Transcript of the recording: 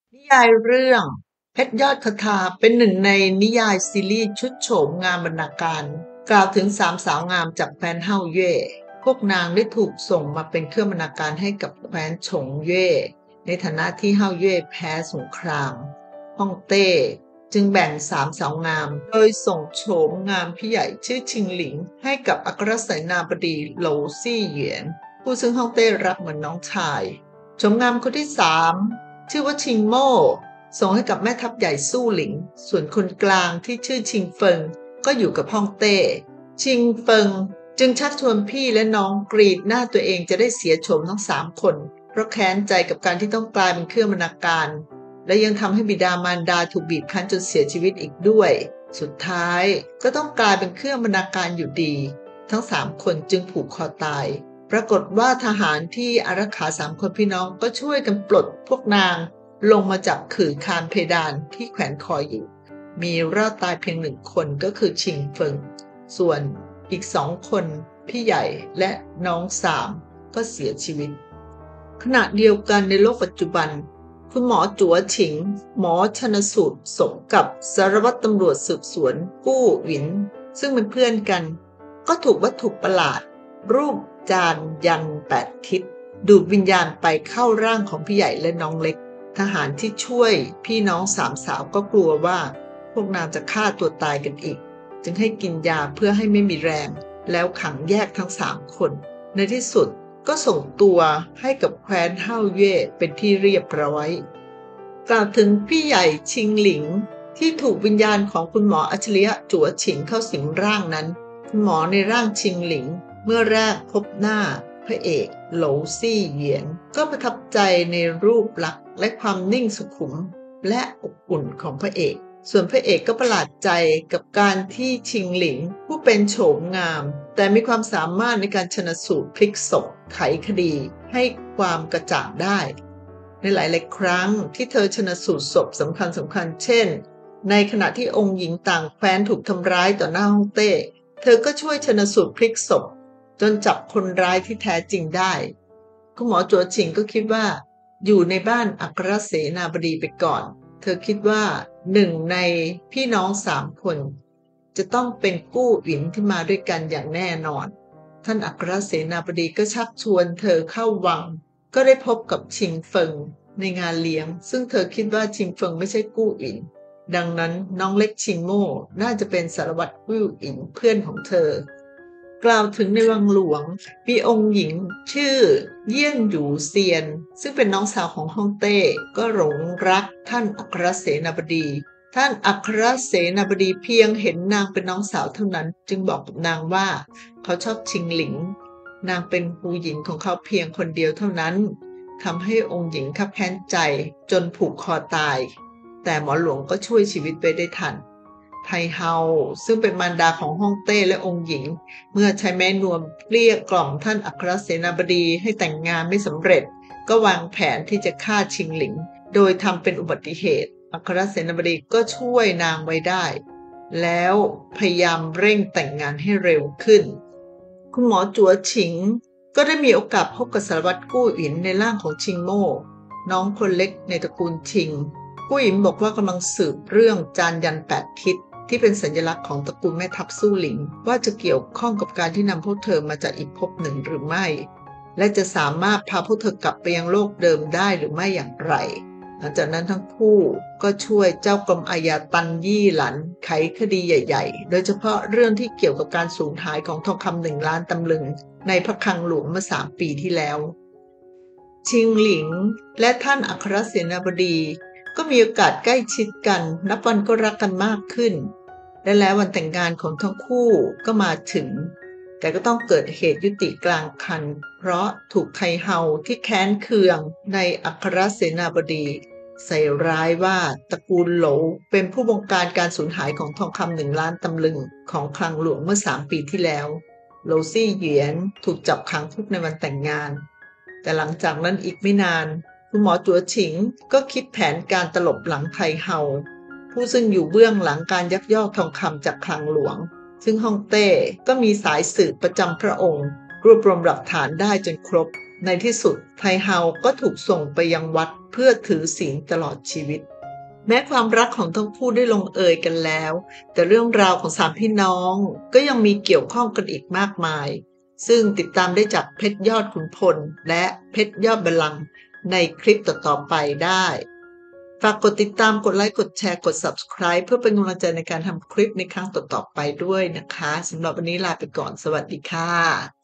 นิยายเรื่องเพชรยอดคทาเป็นหนึ่งในนิยายซีรีส์ชุดโฉมงามบรรณาการกล่าวถึงสามสาวงามจากแคว้นเฮาเย่พวกนางได้ถูกส่งมาเป็นเครื่องบรรณาการให้กับแคว้นฉงเย่ในฐานะที่เฮาเย่แพ้สงครามฮ่องเต้จึงแบ่งสามสาวงามโดยส่งโฉมงามพี่ใหญ่ชื่อชิงหลิงให้กับอัครเสนาบดีโหลซี่เหวียนผู้ซึ่งฮ่องเต้รักเหมือนน้องชายโฉมงามคนที่สามชื่อว่าชิงโม่ส่งให้กับแม่ทัพใหญ่สู้หลิงส่วนคนกลางที่ชื่อชิงเฟิงก็อยู่กับฮ่องเต้ชิงเฟิงจึงชักชวนพี่และน้องกรีดหน้าตัวเองจะได้เสียโฉมทั้งสามคนเพราะแค้นใจกับการที่ต้องกลายเป็นเครื่องบรรณาการและยังทำให้บิดามารดาถูกบีบคั้นจนเสียชีวิตอีกด้วยสุดท้ายก็ต้องกลายเป็นเครื่องบรรณาการอยู่ดีทั้งสามคนจึงผูกคอตายปรากฏว่าทหารที่อารักขาสามคนพี่น้องก็ช่วยกันปลดพวกนางลงมาจากขื่อคานเพดานที่แขวนคออยู่มีรอดตายเพียงหนึ่งคนก็คือชิงเฟิงส่วนอีก2 คนพี่ใหญ่และน้องสามก็เสียชีวิตขณะเดียวกันในโลกปัจจุบันคุณหมอจั๋วฉิงหมอชันสูตรศพกับสารวัตรตำรวจสืบสวนกู้หวินซึ่งเป็นเพื่อนกันก็ถูกวัตถุประหลาดรูปจานยัน8 ทิศดูดวิญญาณไปเข้าร่างของพี่ใหญ่และน้องเล็กทหารที่ช่วยพี่น้องสามสาวก็กลัวว่าพวกนางจะฆ่าตัวตายกันอีกจึงให้กินยาเพื่อให้ไม่มีแรงแล้วขังแยกทั้ง3 คนในที่สุดก็ส่งตัวให้กับแคว้นเฮาเย่เป็นที่เรียบร้อยกล่าวถึงพี่ใหญ่ชิงหลิงที่ถูกวิญญาณของคุณหมออัจฉริยะจั๋วฉิงเข้าสิงร่างนั้นคุณหมอในร่างชิงหลิงเมื่อแรกพบหน้าพระเอกโหลซี่เหยียนก็ประทับใจในรูปลักษณ์และความนิ่งสุขุมและอบอุ่นของพระเอกส่วนพระเอกก็ประหลาดใจกับการที่ชิงหลิงผู้เป็นโฉมงามแต่มีความสามารถในการชันสูตรพลิกศพไขคดีให้ความกระจ่างได้ในหลายๆครั้งที่เธอชันสูตรศพสำคัญเช่นในขณะที่องค์หญิงต่างแคว้นถูกทำร้ายต่อหน้าฮ่องเต้เธอก็ช่วยชันสูตรพลิกศพจนจับคนร้ายที่แท้จริงได้คุณหมอจั๋วฉิงก็คิดว่าอยู่ในบ้านอัครเสนาบดีไปก่อนเธอคิดว่า1 ในพี่น้อง3 คนจะต้องเป็นกู้หวินที่มาด้วยกันอย่างแน่นอนท่านอัครเสนาบดีก็ชักชวนเธอเข้าวังก็ได้พบกับชิงเฟิงในงานเลี้ยงซึ่งเธอคิดว่าชิงเฟิงไม่ใช่กู้หวินดังนั้นน้องเล็กชิงโม่น่าจะเป็นสารวัตรกู้หวินเพื่อนของเธอกล่าวถึงในวังหลวงมีองค์หญิงชื่อเยี่ยนหยูเซียนซึ่งเป็นน้องสาวของฮ่องเต้ก็หลงรักท่านอัครเสนาบดีท่านอัครเสนาบดีเพียงเห็นนางเป็นน้องสาวเท่านั้นจึงบอกกับนางว่าเขาชอบชิงหลิงนางเป็นผู้หญิงของเขาเพียงคนเดียวเท่านั้นทำให้องค์หญิงคับแค้นใจจนผูกคอตายแต่หมอหลวงก็ช่วยชีวิตไว้ได้ทันไทเฮาซึ่งเป็นมารดาของฮ่องเต้และองค์หญิงเมื่อใช้แม่นวมเกลี้ยกล่อมท่านอัครเสนาบดีให้แต่งงานไม่สำเร็จก็วางแผนที่จะฆ่าชิงหลิงโดยทำเป็นอุบัติเหตุอัครเสนาบดีก็ช่วยนางไว้ได้แล้วพยายามเร่งแต่งงานให้เร็วขึ้นคุณหมอจั๋วฉิงก็ได้มีโอกาสพบกับสารวัตรกู้อินในร่างของชิงโม่น้องคนเล็กในตระกูลชิงกู้อินบอกว่ากำลังสืบเรื่องจานยัน8 ทิศที่เป็นสัญลักษณ์ของตระกูลแม่ทัพสู้หลิงว่าจะเกี่ยวข้องกับการที่นำพวกเธอมาจากอีกภพหนึ่งหรือไม่และจะสามารถพาพวกเธอกลับไปยังโลกเดิมได้หรือไม่อย่างไรหลังจากนั้นทั้งคู่ก็ช่วยเจ้ากรมอาญาตันยี่หลันไขคดีใหญ่ๆโดยเฉพาะเรื่องที่เกี่ยวกับการสูญหายของทองคำ1 ล้านตำลึงในพระคลังหลวงเมื่อ3 ปีที่แล้วชิงหลิงและท่านอัครเสนาบดีก็มีโอกาสใกล้ชิดกันนับวันก็รักกันมากขึ้นและแล้ววันแต่งงานของทั้งคู่ก็มาถึงแต่ก็ต้องเกิดเหตุยุติกลางคันเพราะถูกไทเฮาที่แค้นเคืองในอัครเสนาบดีใส่ร้ายว่าตระกูลโหลเป็นผู้บงการการสูญหายของทองคำ1 ล้านตำลึงของคลังหลวงเมื่อ3 ปีที่แล้วโหลซี่เหยียนถูกจับขังคุกในวันแต่งงานแต่หลังจากนั้นอีกไม่นานคุณหมอจั๋วฉิงก็คิดแผนการตลบหลังไทเฮาผู้ซึ่งอยู่เบื้องหลังการยักยอกทองคำจากคลังหลวงซึ่งฮ่องเต้ก็มีสายสืบประจำพระองค์รวบรวมหลักฐานได้จนครบในที่สุดไทเฮาก็ถูกส่งไปยังวัดเพื่อถือศีลตลอดชีวิตแม้ความรักของทั้งคู่ได้ลงเอยกันแล้วแต่เรื่องราวของสามพี่น้องก็ยังมีเกี่ยวข้องกันอีกมากมายซึ่งติดตามได้จากเพชรยอดขุนพลและเพชรยอดบัลลังก์ในคลิปต่อๆไปได้ฝากกดติดตามกดไลค์กดแชร์กด Subscribe เพื่อเป็นกำลังใจในการทำคลิปในครั้งต่อๆไปด้วยนะคะสำหรับวันนี้ลาไปก่อนสวัสดีค่ะ